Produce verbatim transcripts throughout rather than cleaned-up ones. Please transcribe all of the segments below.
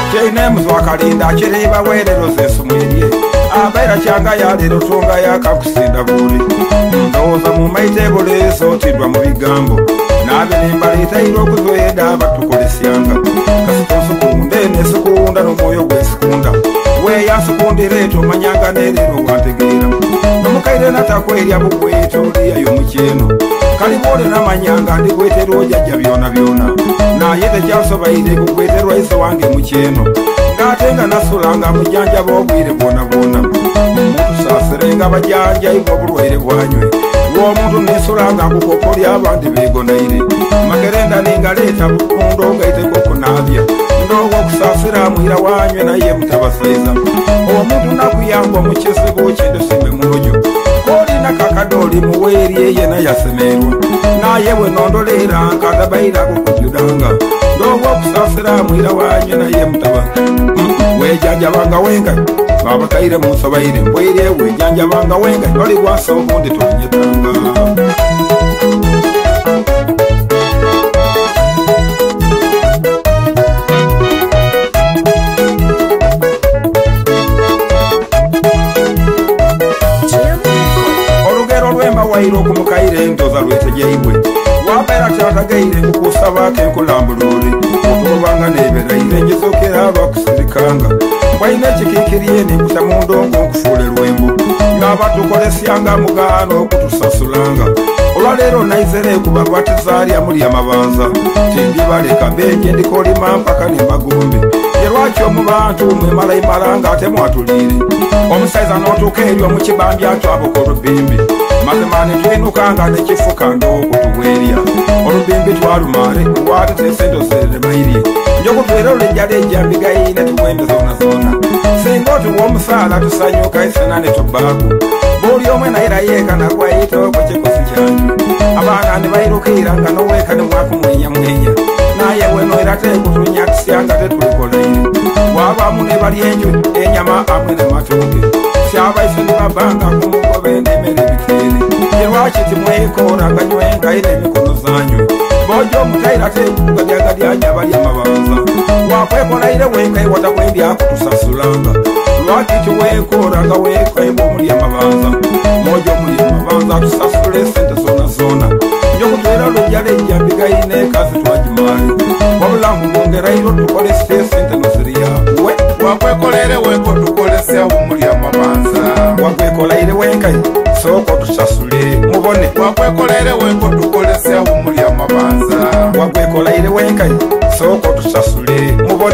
Chaine muzwakalinda chiriba werero zesumwirye abaira changa yalero tonga yakakusinda buri ndoza mu maitebule sotidwa mu bigambo nabe nimbalita iro kuzoyeda batukolesyanga kasitonso kunde nesukunda n'omwoyo gwesukunda we yasukundireto manyanga nerero wantegeera nomukaire natakwerya bugweto liyayo mukyeno Kalibwole n'amanyanga ndigweterwa ojjajja byona byona naye tekyasobaire kugweterwa iso wange mukyeno ng'ate nga nasulanga mujjanja b'obwire bwona bwona omuntu saasirenga bajjanja ibwa obulwaire bwanywe lw'omuntu nesulanga nkukoko ly'abandi beegonaire makerenda ningaleeta bukundo ngaiteko okunaabya ndoowa okusaasira mwira wanywe naye mutabasaiza omuntu nakuyamba mu kizibu kindusimbe mwojo kolina kakadoli muweerye yena yasemerwa naye bwe nondoleera nkatabaira kukujudanga ndoowa okusaasira mwira wanywe naye mutaba wejanjabanga wenga babakaire munsobaire mbwirye wejanjabanga wenga oli bwasa obundi tonyetanga olugero lwemba wairo kumukaire ndoza lwetegeibwe wabeera kyatagaire kukusaba kenkulambulule otobanga neberaire njizokera bakusirikanga mbaine ekikikirye ninkuta mu ndongo nkufuule lwembo n'abatukolesyanga mugaano okutusasulanga olwaleero naizere kuba lwatizaalya Mulyamabanza tindibaleka benje ndikolima mpaka nembagumbe yerwaki omu bantu mwemalayimalanga ate mwatuliire omusaiza n'otuuka eryo mu kibambi atwaboko olubimbi mazima ne twinukanga nekifukanga okutuweerya olubimbi twalumaale lwate tesendozere mairye njokutwera olejjaleja mbigayine tuwembe zona zona singa otuwa omusaala tusanyuka esena ne tubaaku buli omwe naira yeeka nagwayitoko kikosi kyanju abaana ne bayirukiira nga noweeka ne mwakumwenya mwenya naye wenoera tekutunyakisyanga tetulikoleire wabamu ne balya enju enyama amwe ne matooke syabaise ne babanga kumugobe ndemere biteere yerwaki timwekooranga nywengaine emikono zanyu bojo omutaira tekugalyagalyanya Balyamabanza wakwekolaire wenkai watakwendyaku tusasulanga lwaki tiwekooranga wekaibwa Mulyamabanza mojo Mulyamabanza tusasule sente zona zona njokutwera lwejjaleja mbigayine kasi twagimaale wabulamu mwongerairo tukolesye sente noziriyawe wakwekolere weko tukolesya Mulyamabanza wakwekolaire wenkai soko tusasule mubone wakwekolere weko tukolesya Mulyamabanza wakwekolaire wenkai soko tusasule mubone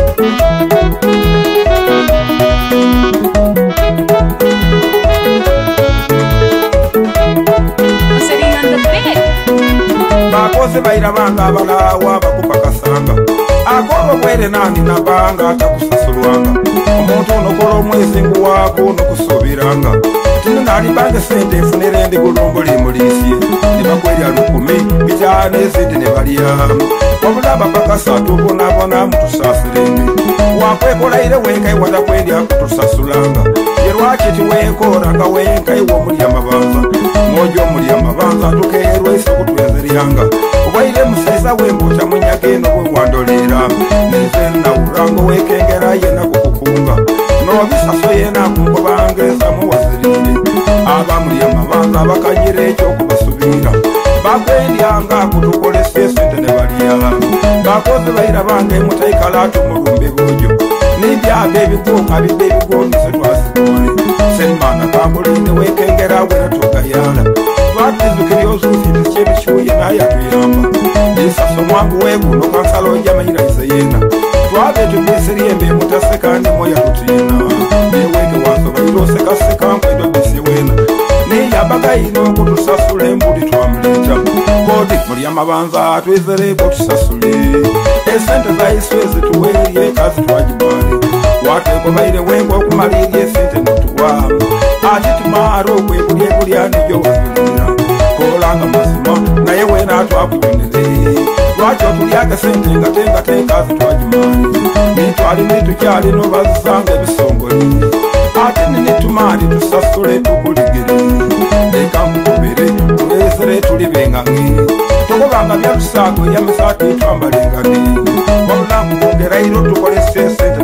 bakoze bairabanga abalawa bakupakasanga akoro bwere nani nabanga atakusasulwanga omuntu onokola omwezi nguwaako nokusuubiranga tino nalibange sente nfunire ndi bulongoli muliisye nebakwerya lukumi bitaano ezindi ne balyamu wabula bapakasatu bonabona mutusaasirenge wakwekolaire wenkai watakwendya kutusasulanga yerwaki tiweekooranga wenkai wa Mulyamabanza mojo Mulyamabanza tukeerwa isa kutwezeryanga obwaire musaiza wembuta munyageno bwe wandoleera neze nawurango wekengera yena kukukunga nobisaso yena kunkobangeza muwazirire aba Mulyamabanza bakanyire ekyokubasuubira bakwendyanga kutukolesya sente ne balya bakoze bairabange mutaikalaatu mulumbe bojo nibyaba ebikuuka bibba ebigondise twasigole semmana kamulinde wekengera wena tugayala twatizukira ozuufinzi kyebikyuye naye atuyamba isaso mwangu weguno kansala ojamanyiraize yena twabe tubiisiryembe mutaseka nemoya tutiina eweke wasobaire osekaseka nkwedo bisi wena niyabagayina okutusasula embuli twamuleeta kodi Mulyamabanza twizere botusasule esente zaiswe zituweerye kasi twagimaale watekobaire wengo okumalirya esente notuwamu ati tumaara okwegulyekulya nejo wazulira kolanga mazima naye wena twakunyonere lwaki otulyaga sente nga tengateekazi twagimaale nitwali nitukyali nobazisanga ebisongole ate ninitumaali tusasule tukuligere leka nkukubire tulesere tuli bengange tokobanga byatusaago yamisaati twambalengane wabulamu kwongerairo tukolesye sente noze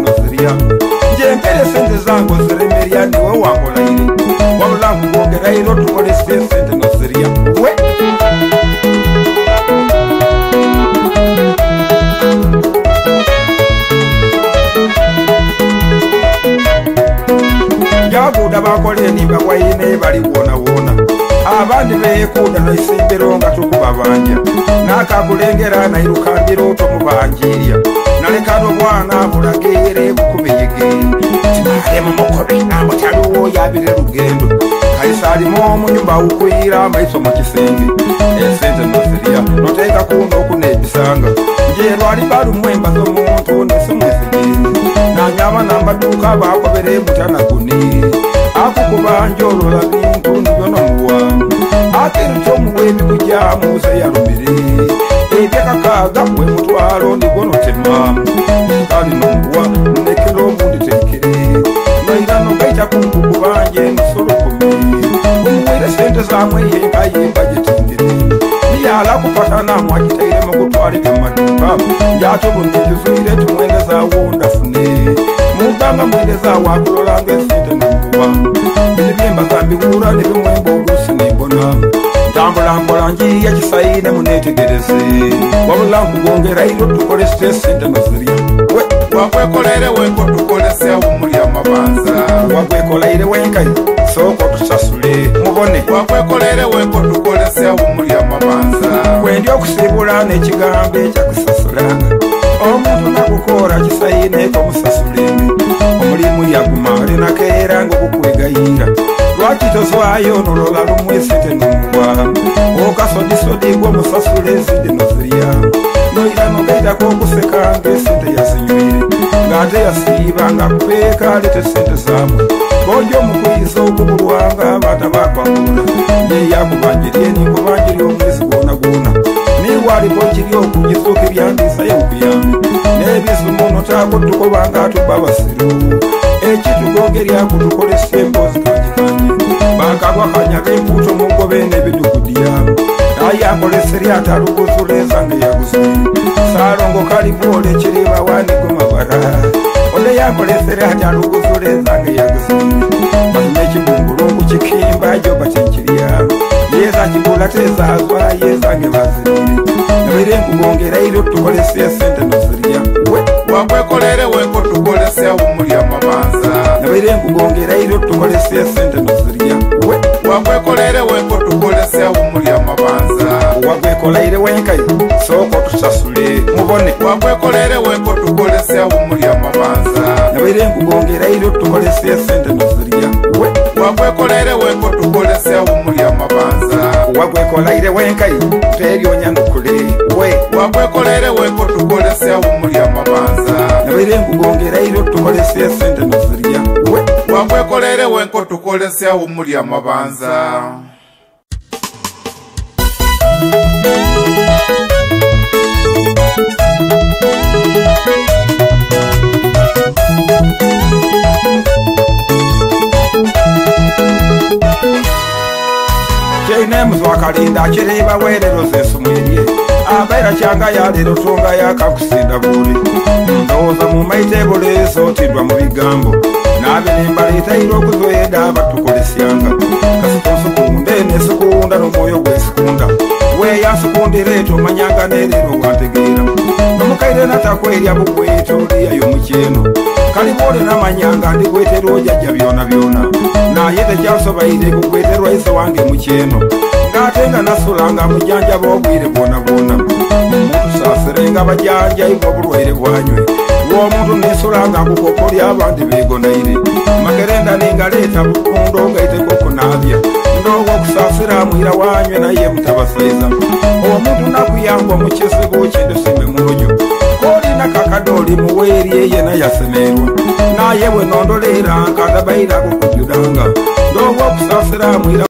nozirya njempere sente zangu ziremerya niwe wangolaire wabula nkugongerairo tukolese sente nozirya we jaguda bakole nimba waine bali wona wona abandi beekuda noisimbiro nga tukuba banja nakakulengera nairukambiro tomubanjirya nalekano bwana bulagere bukubiyegere timaremu mukobe namutaliwo yabire lugendo kaisalimo munyumba ukwira maiso mu kisenge esente nozirya noteeka kuno okunebisanga njerwali balu mwemba z'omuntu nesimwesegeni nanyama nambaduka bakobere mutanaguni akukubanja olola bintu nibyonomuwa akintu kyomuwebi kujamusa yalumire ebyakakaga gwe mutwalo nibonotema kali nomuwa nekero obundi tekere noirano gaita kunkuku banje nusolokumi umuwere sente zamwe yenkayemba jetindire niyala kupatana mwakitaire mukutwalika maduka yatobundijuzuire tumwendeza wondafune mugamba mwendeza wakulolanga esente nomuwa ebyemba zambibura nebimwemba olusi nibona tambula mpola njiya kisaine munetegereze wabula nkugongera iro tukolese sente nozirya wakwekolere wenko tukolese Mulyamabanza wakwekolaire wenkai soko tusasule mubone wakwekolere wenko tukolese Mulyamabanza kwendi okusibula n'ekigambo ekyakusasulanga omuntu nakukora kisaine komusasulenge omulimu yaguma alinakeera ng'okukwegayira lwaki tozwayo nolola lumwe sente nomuwa okasodisodi gwomusasule ezindi nozirya noira nogaitako okuseka ng'esente yazinywire ng'ate yasiiba ng'akupeeka alete sente zamwe bonja omukwiza okubulwanga abaata bakwakula yeyakubanjirye ninkubanjirya omwezi gwona gwona niwaliko kiri okugisuka ebyandiisa yokuyambe n'ebizumuno taako tukobanga tuba basiru ekitugogerya kutukolesa emboozi kanjikanye bakagwa kanyaga empuuto mugobe n'ebidugudya ayakoleserya ataluguzuleza nga yaguzwe Baruuli Kalibwole Chiriba wandigo mabara Ode yakoleserya ataluguzuleza nga yaguzwe Mazime kibungulungu chikimba joba chenchirya Yeza kibula tezazwa yeza ngebazirire Nabire nkugongera iro tukolese sente nozirya wakwekolere wenko tukolese Mulyamabanza nabire nkugongera iro tukolese sente nozirya wakwekolere wenko tukolese Mulyamabanza wakwekolere wenkai soko tusasule mubone wakwekolere wenko tukolese Mulyamabanza nabire nkugongera iro tukolese sente nozirya wakwekolere wenko tukolese Mulyamabanza wakwekolere wenkai teryonya nukule we wakwekolere wenko tukolese Mulyamabanza nabire nkugongera iro tukolese sente nozirya wakwekolere wenko tukolese Mulyamabanza Chenemus wakalinda chiriba werero zesumwirye Abaira changa ya lero tunga ya kakusinda buri Ndoza mu maitebole sotidwa mu bigambo Nabe nimbalita iro kuzoeda batukolesyanga Kasitonsu kunde nesukunda n'omwoyo gwesikunda Weya sukundire tomanyanga nerero wantegera Nomukaire natakwerya bugweto liyayo mukyeno Kalibwole namanyanga ndigwetero jajja byona byona Naye tekyasobaire kugweterwa ise wange mukyeno Ngatenga nasulanga mujanja bogwire bwona bwona Omuntu sasirenga bajanja ibwo bulwaire bwanywe Omuntu nesulanga kukokolya abandi begonaire Makerenda ningaleta bukundo ngaiteko kunabya Ndogo kusasira mwira wanywe naye mutabasaiza Omuntu nakuyamba mukisigo kinde sime murojo Koli nakakadoli muwerye yena yasemerwa Naye we nondolera nkadabaira kukujudanga Ndogo kusasira mwira